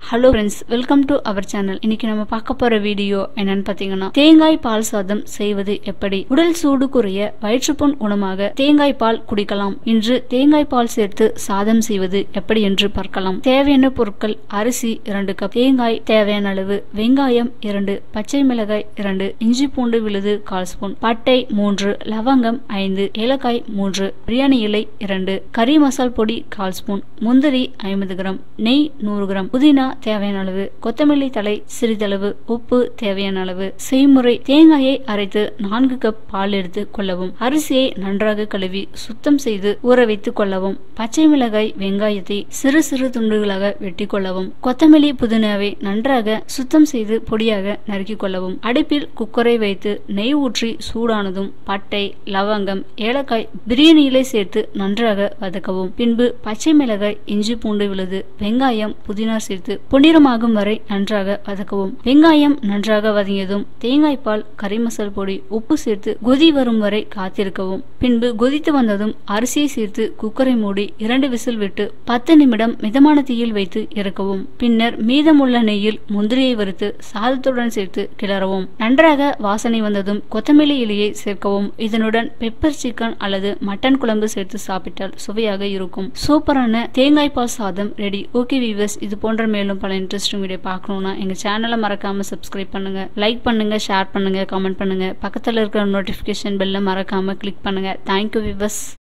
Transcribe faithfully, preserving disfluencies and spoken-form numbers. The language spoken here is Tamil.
Hello friends, welcome to our channel. இன்னைக்கு நம்ம பார்க்க போற வீடியோ என்னன்னு பாத்தீங்கன்னா, தேங்காய் பால் சாதம் செய்வது எப்படி. உடல் சூடு குறைய வயிற்றுப்புண் குணமாக தேங்காய் பால் குடிக்கலாம். இன்று தேங்காய் பால் சேர்த்து சாதம் செய்வது எப்படி என்று பார்க்கலாம். தேவையான பொருட்கள்: அரிசி இரண்டு கப், தேங்காய் தேவையான அளவு, வெங்காயம் இரண்டு, பச்சை மிளகாய் இரண்டு, இஞ்சி பூண்டு விழுது கால் ஸ்பூன், பட்டை மூன்று, லவங்கம் ஐந்து, ஏலக்காய் மூன்று, பிரியாணி இலை இரண்டு, கறி மசால் பொடி கால் ஸ்பூன், முந்திரி ஐம்பது கிராம், நெய் நூறு கிராம், புதினா தேவையான அளவு, கொத்தமல்லி தழை சிறிதளவு, உப்பு தேவையான அளவு. செய்முறை: தேங்காயை அரைத்து நான்கு கப் பால் எடுத்து கொள்ளவும். அரிசியை நன்றாக கழுவி சுத்தம் செய்து ஊற வைத்துக் கொள்ளவும். பச்சை மிளகாய் வெங்காயத்தை சிறு சிறு துண்டுகளாக வெட்டி கொள்ளவும். கொத்தமல்லி புதினாவை நன்றாக சுத்தம் செய்து பொடியாக நறுக்கிக் கொள்ளவும். அடுப்பில் குக்கரை வைத்து நெய் ஊற்றி சூடானதும் பட்டை, லவங்கம், ஏலக்காய், பிரியாணி இலை சேர்த்து நன்றாக வதக்கவும். பின்பு பச்சை மிளகாய், இஞ்சி பூண்டு விழுது, வெங்காயம், புதினா சேர்த்து பொன்னிறமாகும் வரை நன்றாக வதக்கவும். வெங்காயம் நன்றாக வதங்கியதும் தேங்காய் பால், கறி மசால் பொடி, உப்பு சேர்த்து கொதி வரும் வரை காத்திருக்கவும். பின்பு கொதித்து வந்ததும் அரிசியை சேர்த்து குக்கரை மூடி இரண்டு விசில் விட்டு பத்து நிமிடம் மிதமான தீயில் வைத்து இறக்கவும். பின்னர் மீதமுள்ள நெய்யில் முந்திரியை வறுத்து சாதத்துடன் சேர்த்து கிளறவும். நன்றாக வாசனை வந்ததும் கொத்தமல்லி இலையை சேர்க்கவும். இதனுடன் பெப்பர் சிக்கன் அல்லது மட்டன் குழம்பு சேர்த்து சாப்பிட்டால் சுவையாக இருக்கும். சூப்பரான தேங்காய் பால் சாதம் ரெடி. ஓகே வீவர்ஸ், இது போன்ற மேலும் பல இன்ட்ரெஸ்டிங் வீடியோ பார்க்கணும்னா எங்க சேனலை மறக்காம சப்ஸ்கிரைப் பண்ணுங்க, லைக் பண்ணுங்க, ஷேர் பண்ணுங்க, கமெண்ட் பண்ணுங்க. பக்கத்துல இருக்கிற நோட்டிபிகேஷன் பெல்ல மறக்காம கிளிக் பண்ணுங்க. Thank you viewers.